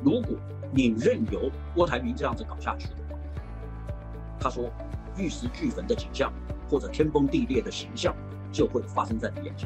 如果你任由郭台铭这样子搞下去的话，他说玉石俱焚的景象或者天崩地裂的形象就会发生在你眼前。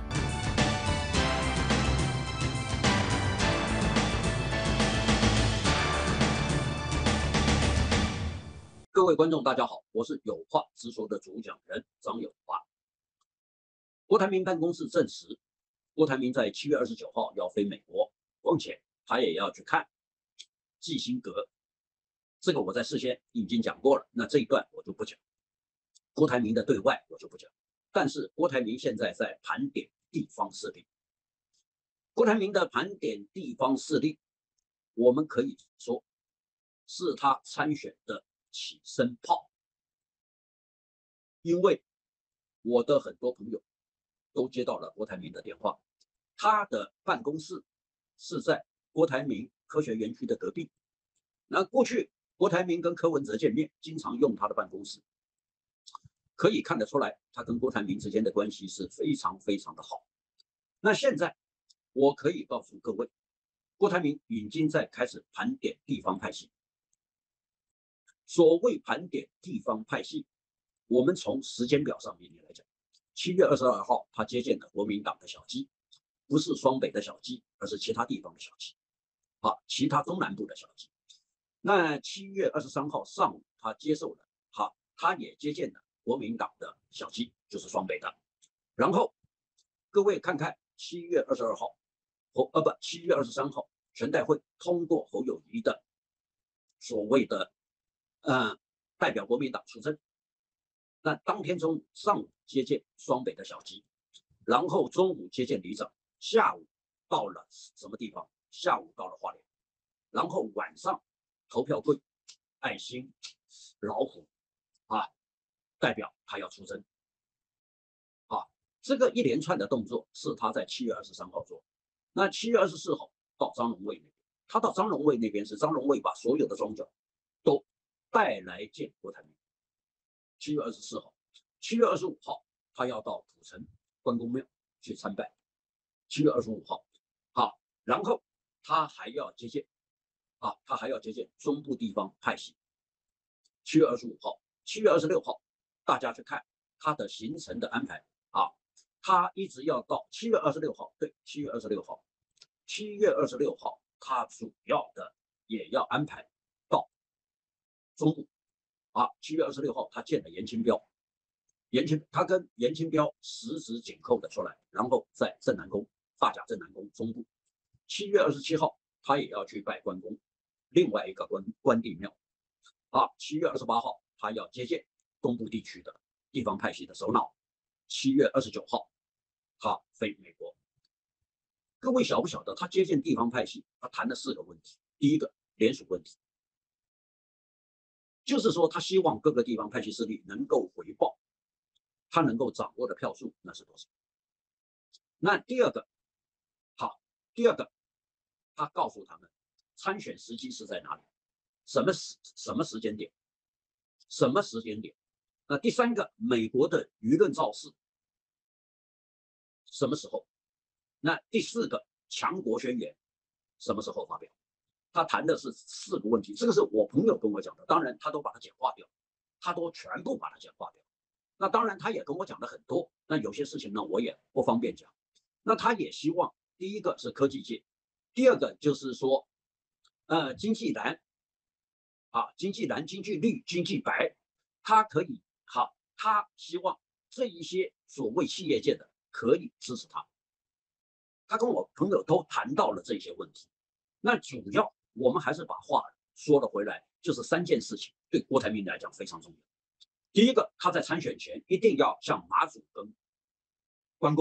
各位观众，大家好，我是有话直说的主讲人张有话。郭台铭办公室证实，郭台铭在7月29号要飞美国，况且他也要去看基辛格。这个我在事先已经讲过了，那这一段我就不讲。郭台铭的对外我就不讲，但是郭台铭现在在盘点地方势力。郭台铭的盘点地方势力，我们可以说是他参选的起身炮。因为我的很多朋友都接到了郭台铭的电话，他的办公室是在郭台铭科学园区的隔壁。那过去郭台铭跟柯文哲见面，经常用他的办公室，可以看得出来，他跟郭台铭之间的关系是非常非常的好。那现在我可以告诉各位，郭台铭已经在开始盘点地方派系。所谓盘点地方派系，我们从时间表上面来讲，7月22号他接见了国民党的小鸡，不是双北的小鸡，而是其他地方的小鸡，其他中南部的小鸡。那7月23号上午，他接受了，他也接见了国民党的小鸡，就是双北的。然后各位看看7月22号，7月23号，全代会通过侯友宜的所谓的代表国民党出征。那当天中午上午接见双北的小鸡，然后中午接见里长，下午到了什么地方？下午到了花莲，然后晚上投票柜、爱心、老虎代表他要出征。这个一连串的动作是他在7月23号做。那7月24号到张荣卫那边，他到张荣卫那边是张荣卫把所有的庄脚都带来见郭台铭。7月24号，7月25号他要到土城关公庙去参拜。7月25号，然后他还要接见中部地方派系。7月25号，7月26号，大家去看他的行程的安排他一直要到7月26号，对，7月26号，7月26号，他主要的也要安排到中部7月26号，他见了严清标，他跟严清标十指紧扣的出来，然后在镇南宫大甲镇南宫中部。7月27号，他也要去拜关公，另外一个关帝庙。7月28号，他要接见东部地区的地方派系的首脑。7月29号，他飞美国。各位晓不晓得，他接见地方派系，他谈了4个问题。第一个，联署问题，就是说他希望各个地方派系势力能够回报他能够掌握的票数那是多少。那第二个，他告诉他们参选时机是在哪里，什么时间点。那第三个，美国的舆论造势什么时候？那第4个，强国宣言什么时候发表？他谈的是4个问题，这个是我朋友跟我讲的，当然他都把它简化掉，全部把它简化掉。那当然他也跟我讲了很多，那有些事情呢我也不方便讲。那他也希望第一个是科技界，第二个就是说经济蓝经济蓝、经济绿、经济白，他可以他希望这一些所谓企业界的可以支持他。他跟我朋友都谈到了这些问题。那主要我们还是把话说了回来，就是3件事情对郭台铭来讲非常重要。第一个，他在参选前一定要向马祖跟关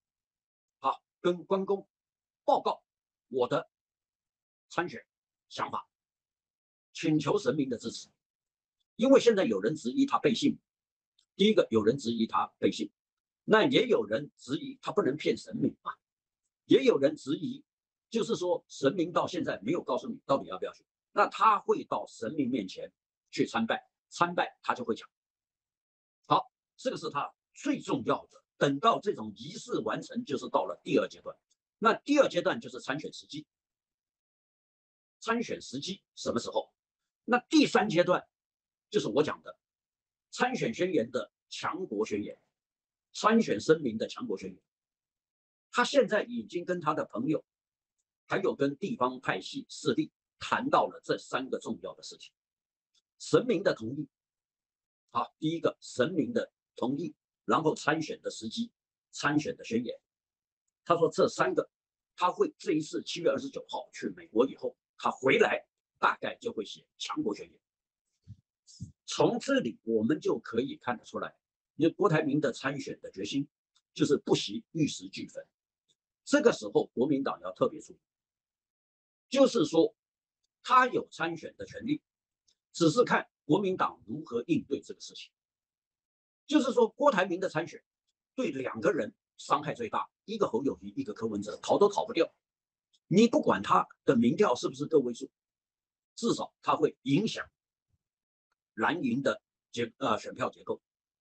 公报告我的参选想法，请求神明的支持。因为现在有人质疑他背信，第一个有人质疑他背信，那也有人质疑他不能骗神明也有人质疑，就是说神明到现在没有告诉你到底要不要去，那他会到神明面前去参拜他就会讲。这个是他最重要的。等到这种仪式完成，就是到了第2阶段。那第2阶段就是参选时机。 参选时机什么时候？那第3阶段就是我讲的参选宣言的强国宣言，参选声明的强国宣言。他现在已经跟他的朋友，还有跟地方派系势力谈到了这3个重要的事情。神明的同意，好，第一个神明的同意，然后参选的时机，参选的宣言。他说这3个，他会这一次7月29号去美国以后，他回来大概就会写强国宣言。从这里我们就可以看得出来，因为郭台铭的参选的决心就是不惜玉石俱焚。这个时候国民党要特别注意，就是说他有参选的权利，只是看国民党如何应对这个事情。就是说郭台铭的参选对2个人伤害最大，一个侯友宜，一个柯文哲，逃都逃不掉。你不管他的民调是不是个位数，至少他会影响蓝营的选票结构。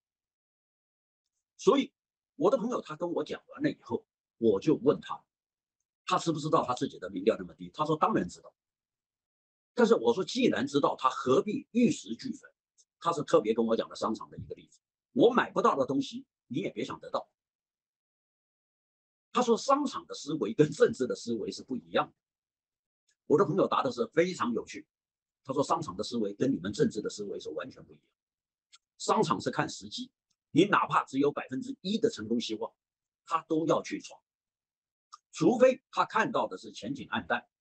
所以我的朋友他跟我讲完了以后，我就问他，他知不知道他自己的民调那么低？他说当然知道。但是我说既然知道，他何必玉石俱焚？他是特别跟我讲的商场的一个例子，我买不到的东西你也别想得到。他说商场的思维跟政治的思维是不一样的。我的朋友答的是非常有趣，他说商场的思维跟你们政治的思维是完全不一样。商场是看时机，你哪怕只有1%的成功希望，他都要去闯，除非他看到的是前景暗淡。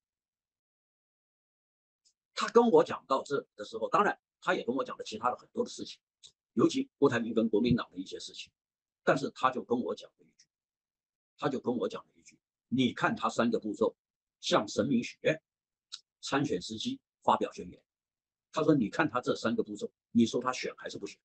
他跟我讲到这的时候，当然他也跟我讲了其他的很多的事情，尤其郭台铭跟国民党的一些事情。但是他就跟我讲了一句，你看他3个步骤，向神明许愿，参选时机，发表宣言。他说你看他这3个步骤，你说他选还是不选？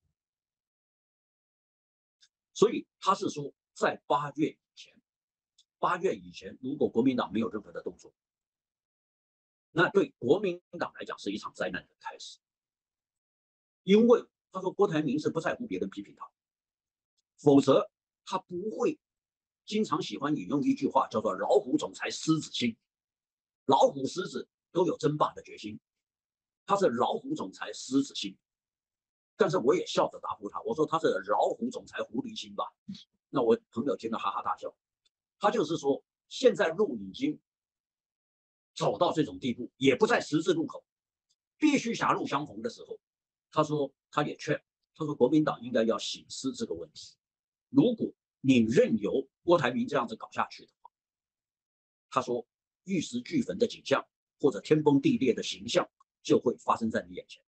所以他是说在8月以前，如果国民党没有任何的动作，那对国民党来讲是一场灾难的开始。因为他说郭台铭是不在乎别人批评他，否则他不会经常喜欢引用一句话，叫做老虎总裁狮子心。老虎狮子都有争霸的决心，他是老虎总裁狮子心。但是我也笑着答复他，我说他是老虎总裁狐狸心吧。那我朋友听了哈哈大笑。他就是说现在路已经走到这种地步，也不在十字路口，必须狭路相逢的时候，他说他也劝，他说国民党应该要省思这个问题。如果你任由郭台铭这样子搞下去的话，他说玉石俱焚的景象或者天崩地裂的形象就会发生在你眼前。